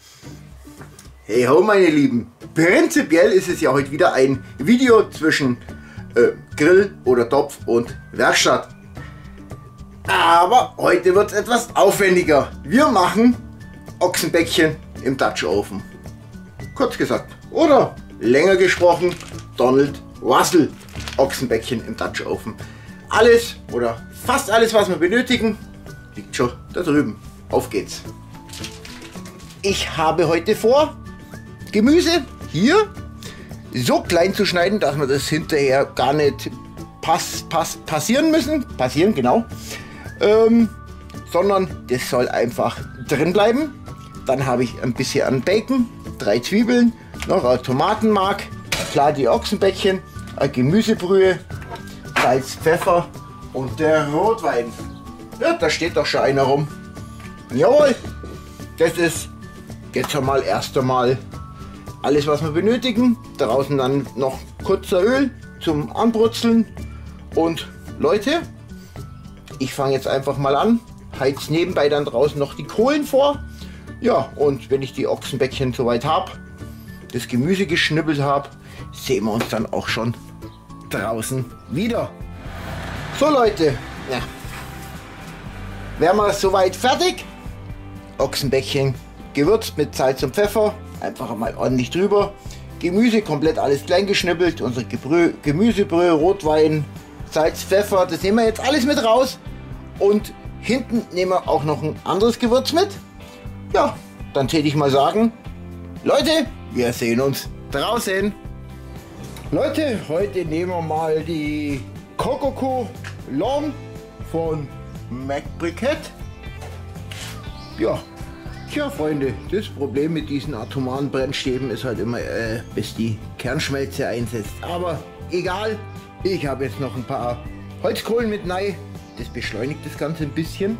Hey ho meine Lieben, prinzipiell ist es ja heute wieder ein Video zwischen Grill oder Topf und Werkstatt. Aber heute wird es etwas aufwendiger. Wir machen Ochsenbäckchen im Dutch Oven. Kurz gesagt. Oder länger gesprochen, Donald Russell Ochsenbäckchen im Dutch Oven. Alles oder fast alles, was wir benötigen, liegt schon da drüben. Auf geht's. Ich habe heute vor, Gemüse hier so klein zu schneiden, dass wir das hinterher gar nicht passieren müssen. Passieren, genau. Sondern das soll einfach drin bleiben. Dann habe ich ein bisschen an Bacon, 3 Zwiebeln, noch ein Tomatenmark, klar die Ochsenbäckchen, eine Gemüsebrühe, Salz, Pfeffer und der Rotwein. Ja, da steht doch schon einer rum. Jawohl, das ist jetzt einmal erst einmal alles, was wir benötigen. Draußen dann noch kurzer Öl zum Anbrutzeln. Und Leute, ich fange jetzt einfach mal an, heiz nebenbei dann draußen noch die Kohlen vor. Ja, und wenn ich die Ochsenbäckchen soweit habe, das Gemüse geschnippelt habe, sehen wir uns dann auch schon draußen wieder. So Leute, ja, wären wir soweit fertig. Ochsenbäckchen gewürzt mit Salz und Pfeffer, einfach mal ordentlich drüber. Gemüse komplett alles klein geschnippelt, unsere Gemüsebrühe, Rotwein, Salz, Pfeffer, das nehmen wir jetzt alles mit raus. Und hinten nehmen wir auch noch ein anderes Gewürz mit. Ja, dann täte ich mal sagen, Leute, wir sehen uns draußen. Leute, heute nehmen wir mal die Cococo Long von Mac Briquette. Ja, tja Freunde, das Problem mit diesen atomaren Brennstäben ist halt immer, bis die Kernschmelze einsetzt. Aber egal, ich habe jetzt noch ein paar Holzkohlen mit rein. Das beschleunigt das Ganze ein bisschen.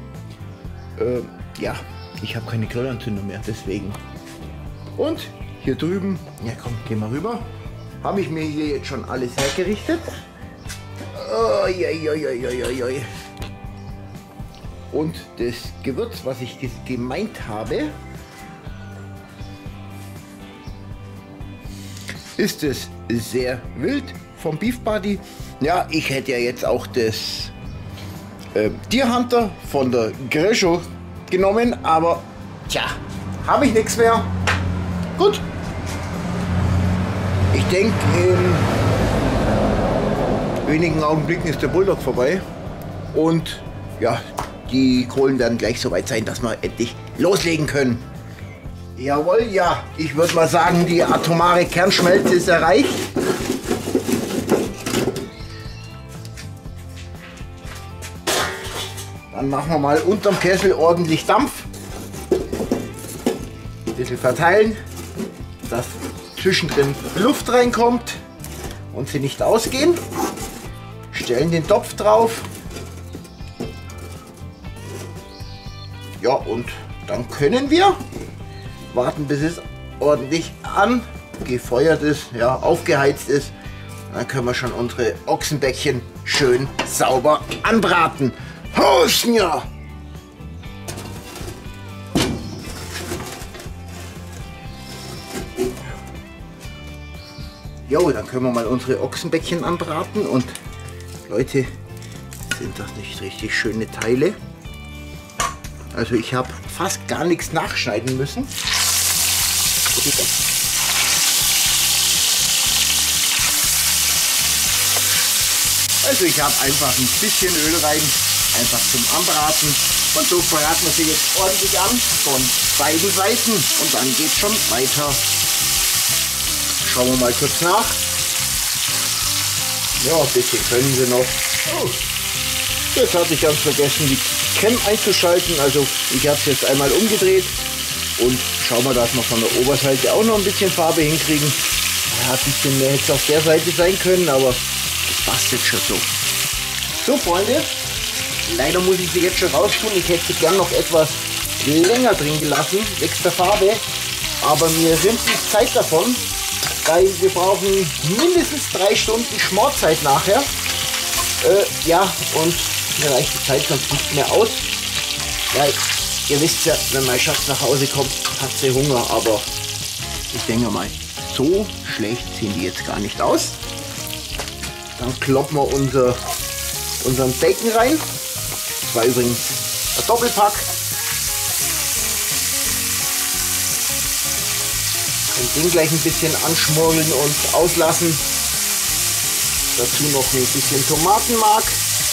Ja, ich habe keine Grillanzündung mehr, deswegen. Und hier drüben, ja komm, geh mal rüber. Habe ich mir hier jetzt schon alles hergerichtet. Und das Gewürz, was ich gemeint habe, ist es sehr wild vom Beef Buddy. Ja, ich hätte ja jetzt auch das Deer Hunter von der Grillshow genommen, aber tja, habe ich nichts mehr. Gut. Ich denke, in wenigen Augenblicken ist der Bulldog vorbei und ja, die Kohlen werden gleich soweit sein, dass wir endlich loslegen können. Jawohl, ja, ich würde mal sagen, die atomare Kernschmelze ist erreicht. Dann machen wir mal unterm Kessel ordentlich Dampf. Ein bisschen verteilen, dass zwischendrin Luft reinkommt und sie nicht ausgehen. Stellen den Topf drauf. Ja, und dann können wir warten, bis es ordentlich angefeuert ist, ja, aufgeheizt ist. Dann können wir schon unsere Ochsenbäckchen schön sauber anbraten. Hosten ja! Jo, dann können wir mal unsere Ochsenbäckchen anbraten und Leute, sind das nicht richtig schöne Teile? Also ich habe fast gar nichts nachschneiden müssen. Also ich habe einfach ein bisschen Öl rein, einfach zum Anbraten. Und so braten wir sie jetzt ordentlich an von beiden Seiten und dann geht schon weiter. Schauen wir mal kurz nach. Ja, ein bisschen können sie noch. Oh, jetzt hatte ich ganz vergessen, die Cam einzuschalten. Also ich habe es jetzt einmal umgedreht und schauen wir, dass wir von der Oberseite auch noch ein bisschen Farbe hinkriegen. Ja, ein bisschen mehr hätte es auf der Seite sein können, aber das passt jetzt schon so. So Freunde, leider muss ich sie jetzt schon raustun. Ich hätte sie gern noch etwas länger drin gelassen, wegen der Farbe. Aber mir rinnt die Zeit davon, weil wir brauchen mindestens 3 Stunden Schmorzeit nachher. Ja, und mir reicht die Zeit sonst nicht mehr aus. Ja, Ihr wisst ja, wenn mein Schatz nach Hause kommt, hat sie Hunger, aber ich denke mal, so schlecht sehen die jetzt gar nicht aus. Dann kloppen wir unseren Bacon rein. Das war übrigens ein Doppelpack. Den gleich ein bisschen anschmorgeln und auslassen. Dazu noch ein bisschen Tomatenmark.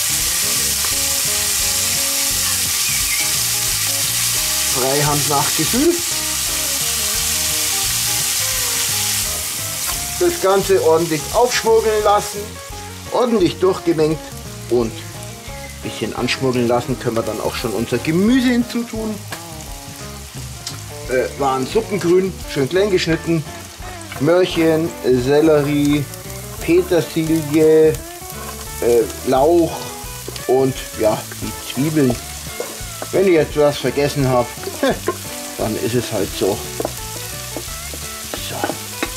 Freihand nach Gefühl. Das Ganze ordentlich aufschmuggeln lassen, ordentlich durchgemengt und ein bisschen anschmuggeln lassen. Können wir dann auch schon unser Gemüse hinzutun. Waren Suppengrün, schön klein geschnitten, Möhrchen, Sellerie, Petersilie, Lauch und ja, die Zwiebeln. Wenn ich jetzt was vergessen habe, dann ist es halt so. So.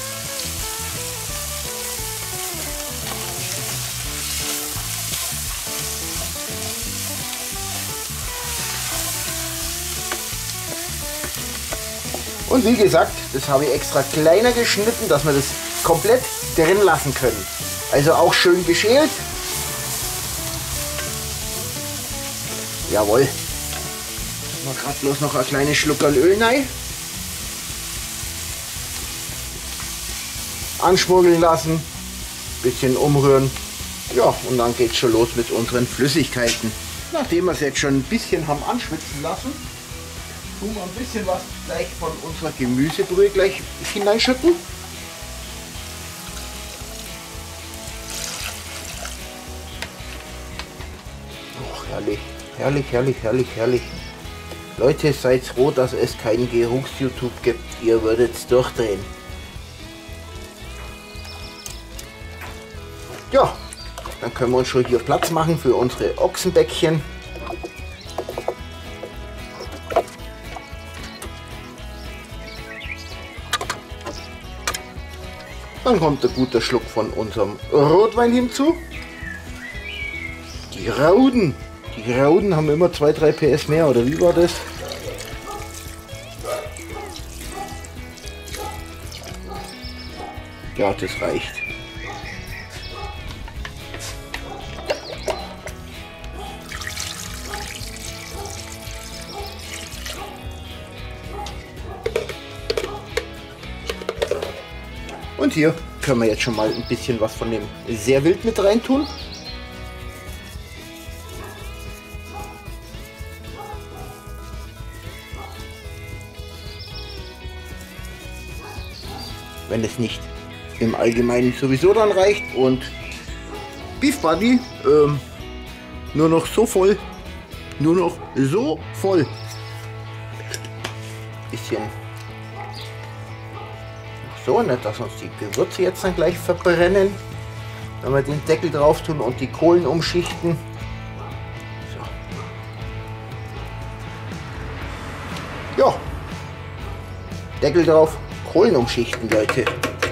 Und wie gesagt, das habe ich extra kleiner geschnitten, dass wir das komplett drin lassen können. Also auch schön geschält. Jawohl. Mal gerade bloß noch ein kleines Schluckerl Öl rein. Anschmuggeln lassen, bisschen umrühren. Ja, und dann geht's schon los mit unseren Flüssigkeiten. Nachdem wir es jetzt schon ein bisschen haben anschwitzen lassen, tun wir ein bisschen was gleich von unserer Gemüsebrühe gleich hineinschütten. Oh, herrlich, herrlich, herrlich, herrlich, herrlich. Leute, seid froh, dass es keinen Geruchs-YouTube gibt. Ihr würdet es durchdrehen. Ja, dann können wir uns schon hier Platz machen für unsere Ochsenbäckchen. Dann kommt ein guter Schluck von unserem Rotwein hinzu. Die Rauden. Die Rauden haben immer 2-3 PS mehr, oder wie war das? Ja, das reicht. Und hier können wir jetzt schon mal ein bisschen was von dem sehr wild mit rein tun. Wenn es nicht im Allgemeinen sowieso dann reicht. Und Beef Buddy nur noch so voll. Nur noch so voll. Bisschen so, nicht, dass uns die Gewürze jetzt dann gleich verbrennen. Wenn wir den Deckel drauf tun und die Kohlen umschichten. So. Ja. Deckel drauf, Kohlen umschichten, Leute.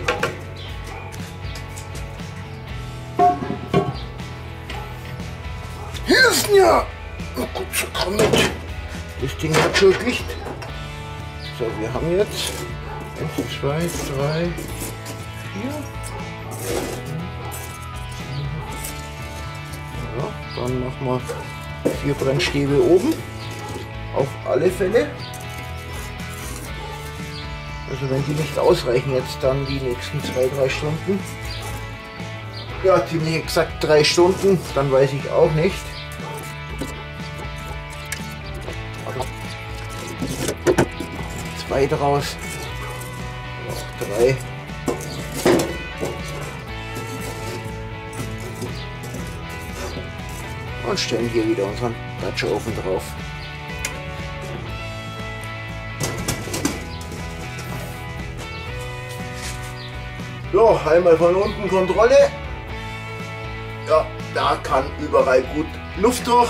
Hier ist ja. Na gut, so komm mit. Das Ding hat schon Gewicht. So, wir haben jetzt 1, 2, 3, 4. Ja, dann machen wir 4 Brennstäbe oben. Auf alle Fälle. Also wenn die nicht ausreichen jetzt dann die nächsten 2-3 Stunden. Ja, ziemlich exakt 3 Stunden, dann weiß ich auch nicht. Zwei draus. Noch 3. Und stellen hier wieder unseren Datscha-Ofen drauf. So, einmal von unten Kontrolle. Ja, da kann überall gut Luft durch.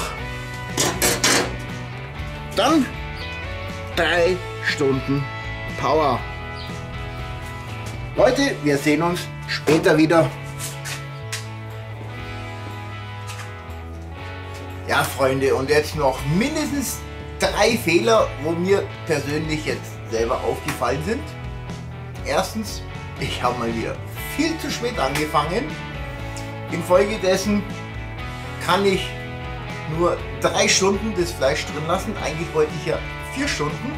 Dann 3 Stunden Power. Leute, wir sehen uns später wieder. Ja, Freunde, und jetzt noch mindestens 3 Fehler, wo mir persönlich jetzt selber aufgefallen sind. Erstens, ich habe mal wieder viel zu spät angefangen. Infolgedessen kann ich nur 3 Stunden das Fleisch drin lassen. Eigentlich wollte ich ja 4 Stunden.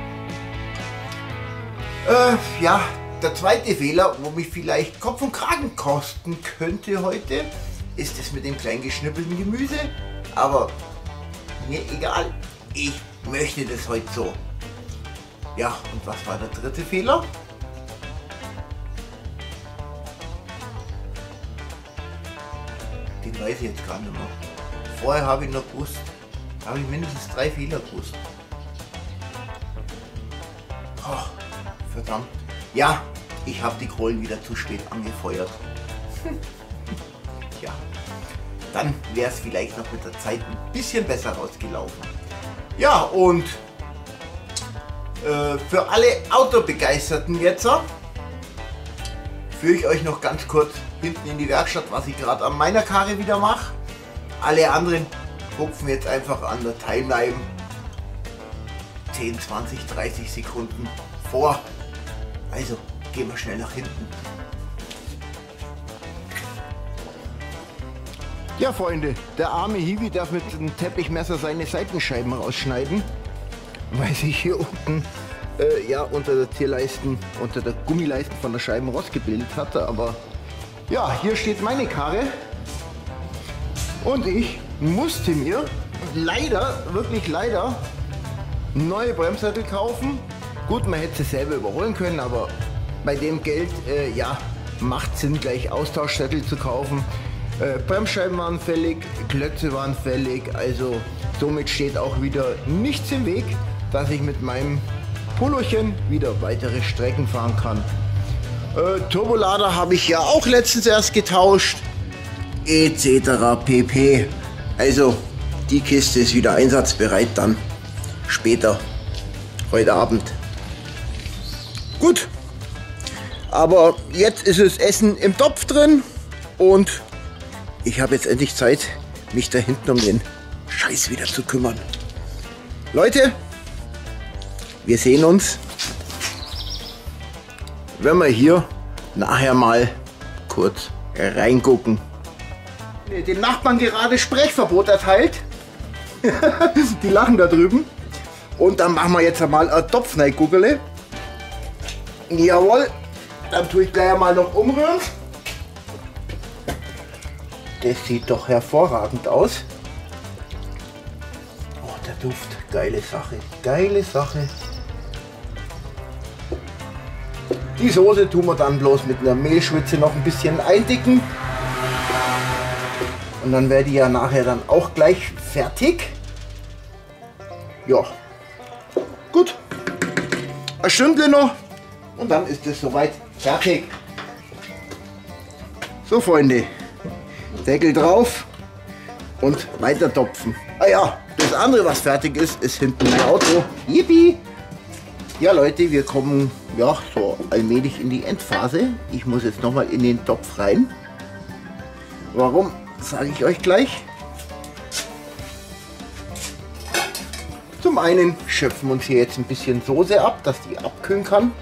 Ja, der zweite Fehler, wo mich vielleicht Kopf und Kragen kosten könnte heute, ist es mit dem klein geschnippelten Gemüse. Aber mir egal, ich möchte das heute so. Ja, und was war der dritte Fehler? Den weiß ich jetzt gar nicht mehr. Vorher habe ich noch gewusst, habe ich mindestens 3 Fehler gewusst. Oh, verdammt. Ja, ich habe die Kohlen wieder zu spät angefeuert. Ja, dann wäre es vielleicht noch mit der Zeit ein bisschen besser rausgelaufen. Ja, und für alle Autobegeisterten jetzt führe ich euch noch ganz kurz hinten in die Werkstatt, was ich gerade an meiner Karre wieder mache. Alle anderen hupfen jetzt einfach an der Timeline 10, 20, 30 Sekunden vor. Also gehen wir schnell nach hinten. Ja Freunde, der arme Hiwi darf mit dem Teppichmesser seine Seitenscheiben rausschneiden, weil sich hier unten ja unter der Zierleisten, unter der Gummileisten von der Scheibenrost gebildet hatte. Aber ja, hier steht meine Karre und ich musste mir leider, wirklich leider, neue Bremssättel kaufen. Gut, man hätte sie selber überholen können, aber bei dem Geld ja, macht Sinn, gleich Austauschsättel zu kaufen. Bremsscheiben waren fällig, Klötze waren fällig, also somit steht auch wieder nichts im Weg, dass ich mit meinem Polochen wieder weitere Strecken fahren kann. Turbolader habe ich ja auch letztens erst getauscht, etc. pp. Also die Kiste ist wieder einsatzbereit dann später, heute Abend. Gut, aber jetzt ist das Essen im Topf drin und ich habe jetzt endlich Zeit, mich da hinten um den Scheiß wieder zu kümmern. Leute, wir sehen uns, wenn wir hier nachher mal kurz reingucken. Den Nachbarn gerade Sprechverbot erteilt. Die lachen da drüben. Und dann machen wir jetzt einmal ein Topfneiguckele. Jawohl, dann tue ich gleich mal noch umrühren. Das sieht doch hervorragend aus. Oh, der Duft, geile Sache, geile Sache. Die Soße tun wir dann bloß mit einer Mehlschwitze noch ein bisschen eindicken. Und dann werde ich ja nachher dann auch gleich fertig. Ja, gut. Ein Stündchen noch und dann ist es soweit fertig. So Freunde, Deckel drauf und weiter topfen. Ah ja, das andere, was fertig ist, ist hinten mein Auto. Yippie! Ja Leute, wir kommen ja so allmählich in die Endphase. Ich muss jetzt nochmal in den Topf rein. Warum, sage ich euch gleich. Zum einen schöpfen wir uns hier jetzt ein bisschen Soße ab, dass die abkühlen kann.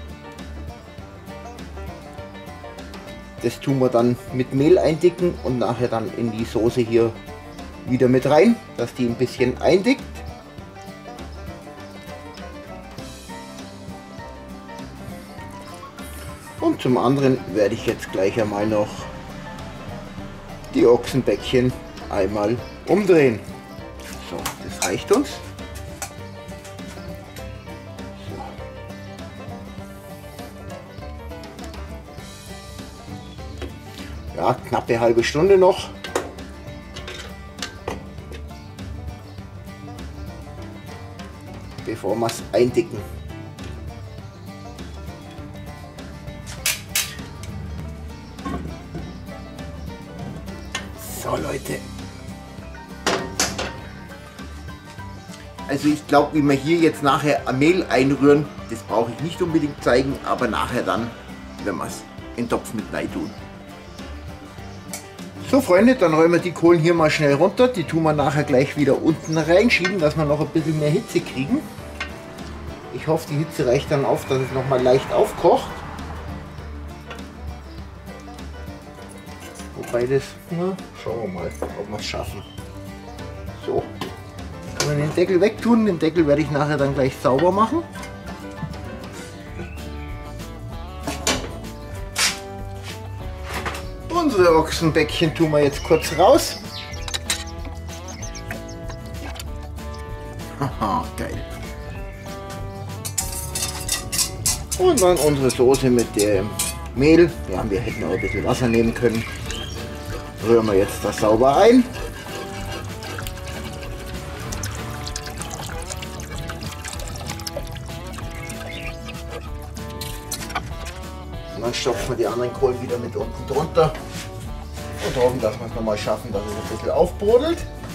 Das tun wir dann mit Mehl eindicken und nachher dann in die Soße hier wieder mit rein, dass die ein bisschen eindickt. Und zum anderen werde ich jetzt gleich einmal noch die Ochsenbäckchen einmal umdrehen. So, das reicht uns. Ja, knappe halbe Stunde noch. Bevor wir es eindicken. So Leute. Also ich glaube, wie wir hier jetzt nachher Mehl einrühren, das brauche ich nicht unbedingt zeigen, aber nachher dann, wenn wir es in den Topf mit rein tun. So Freunde, dann räumen wir die Kohlen hier mal schnell runter. Die tun wir nachher gleich wieder unten reinschieben, dass wir noch ein bisschen mehr Hitze kriegen. Ich hoffe, die Hitze reicht dann auf, dass es noch mal leicht aufkocht. Wobei das, na, schauen wir mal, ob wir es schaffen. So, können wir den Deckel wegtun. Den Deckel werde ich nachher dann gleich sauber machen. Unsere Ochsenbäckchen tun wir jetzt kurz raus. Haha, geil. Und dann unsere Soße mit dem Mehl. Ja, wir hätten auch ein bisschen Wasser nehmen können. Rühren wir jetzt das sauber ein. Und dann stopfen wir die anderen Kohlen wieder mit unten drunter und hoffen, dass wir es nochmal schaffen, dass es ein bisschen aufbrodelt.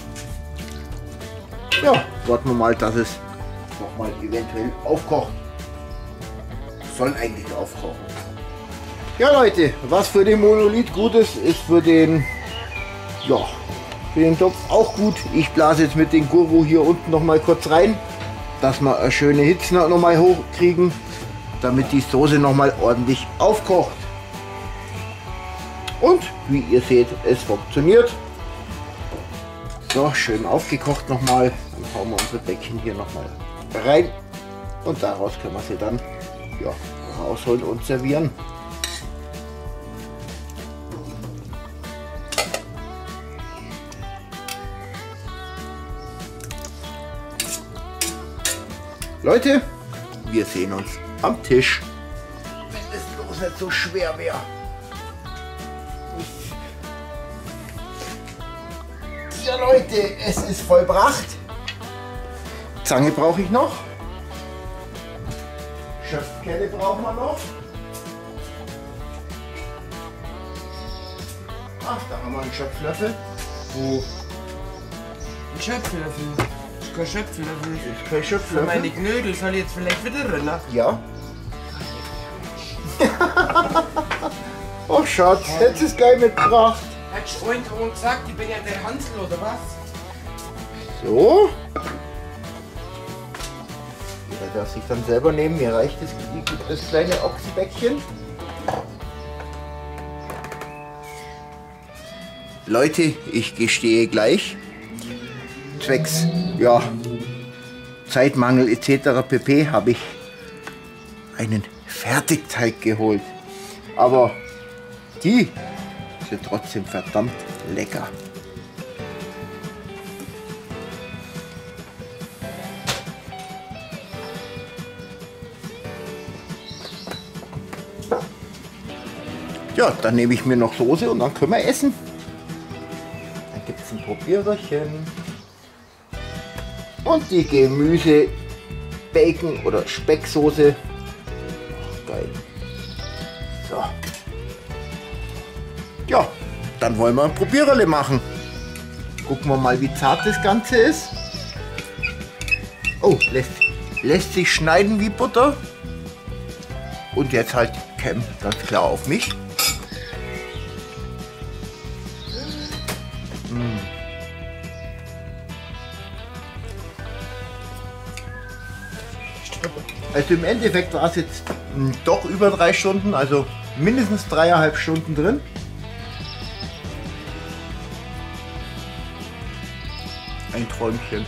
Ja, warten wir mal, dass es nochmal eventuell aufkocht. Soll eigentlich aufkochen. Ja Leute, was für den Monolith gut ist, ist für den Topf auch gut. Ich blase jetzt mit dem Guru hier unten nochmal kurz rein, dass wir eine schöne Hitze nochmal hochkriegen, damit die Soße nochmal ordentlich aufkocht. Und wie ihr seht, es funktioniert. So, schön aufgekocht nochmal. Dann hauen wir unsere Bäckchen hier nochmal rein. Und daraus können wir sie dann rausholen und servieren. Leute, wir sehen uns am Tisch. Wenn es bloß nicht so schwer wäre. Ja Leute, es ist vollbracht. Zange brauche ich noch. Schöpfkelle brauchen wir noch. Ach, da haben wir einen Schöpflöffel. Wo? Ein Schöpflöffel. Kein Schöpflöffel. Ist kein Schöpflöffel. Für meine Knödel soll ich jetzt vielleicht wieder rennen. Ja. Oh Schatz, hättest du es gleich mitgebracht. Hättest du vorhin gesagt, ich bin ja der Hansel oder was? So. Jeder darf sich dann selber nehmen. Mir reicht das kleine Ochsenbäckchen. Leute, ich gestehe gleich. Zwecks, Zeitmangel etc. pp. Habe ich einen Fertigteig geholt. Aber die sind trotzdem verdammt lecker. Ja, dann nehme ich mir noch Soße und dann können wir essen. Dann gibt es ein Probiererchen. Und die Gemüse, Bacon oder Specksoße. Oh, geil. So. Ja, dann wollen wir ein Probiererle machen. Gucken wir mal, wie zart das Ganze ist. Oh, lässt sich schneiden wie Butter. Und jetzt halt Cam ganz klar auf mich. Also im Endeffekt war es jetzt doch über 3 Stunden, also mindestens 3,5 Stunden drin. Ein Träumchen.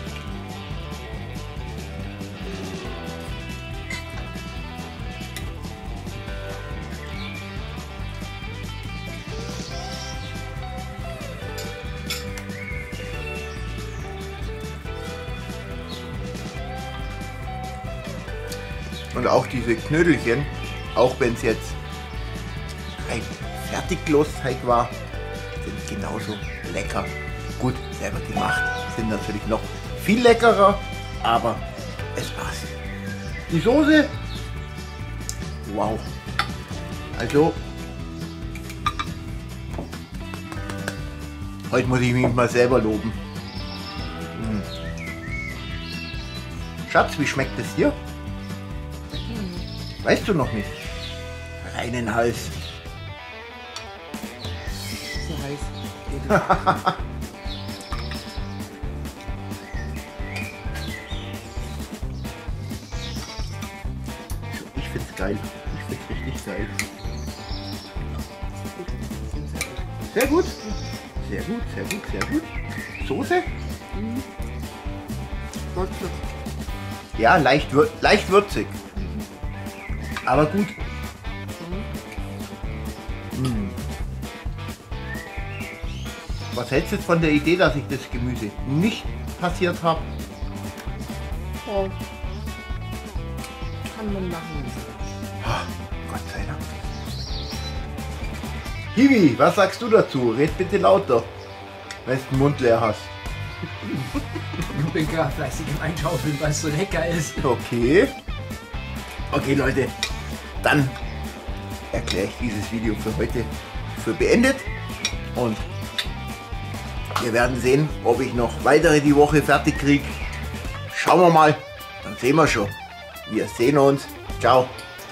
Und auch diese Knödelchen, auch wenn es jetzt ein Fertiglossteig war, sind genauso lecker. Gut, selber gemacht, sind natürlich noch viel leckerer, aber es passt. Die Soße, wow. Also, heute muss ich mich mal selber loben. Schatz, wie schmeckt es dir? Weißt du noch nicht? Reinen Hals. So heiß. Ich find's geil. Ich find's richtig geil. Sehr gut. Sehr gut, sehr gut, sehr gut. Soße? Ja, leicht würzig. Aber gut. Was hältst du jetzt von der Idee, dass ich das Gemüse nicht passiert habe? Oh. Kann man machen. Gott sei Dank. Hiwi, was sagst du dazu? Red bitte lauter, wenn du den Mund leer hast. Ich bin gerade fleißig im Einschaufeln, weil es so lecker ist. Okay. Okay, Leute. Dann erkläre ich dieses Video für heute für beendet. Und wir werden sehen, ob ich noch weitere die Woche fertig kriege. Schauen wir mal. Dann sehen wir schon. Wir sehen uns. Ciao.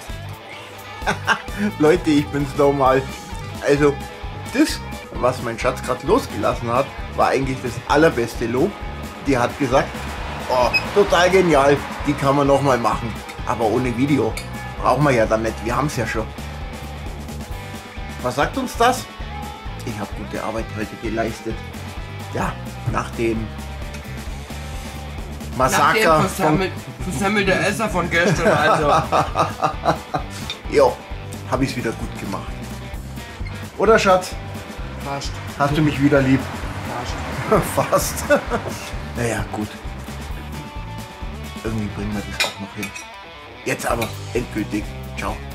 Leute, ich bin's nochmal. Also, das, was mein Schatz gerade losgelassen hat, war eigentlich das allerbeste Lob. Die hat gesagt, oh, total genial, die kann man nochmal machen. Aber ohne Video. Brauchen wir ja dann nicht, wir haben es ja schon. Was sagt uns das? Ich habe gute Arbeit heute geleistet. Ja, nach dem Massaker Versammelte Esser von gestern, also. Jo, habe ich es wieder gut gemacht. Oder Schatz? Fast. Hast du mich wieder lieb? Fast. Fast. Naja, gut. Irgendwie bringen wir das auch noch hin. Jetzt aber endgültig. Ciao.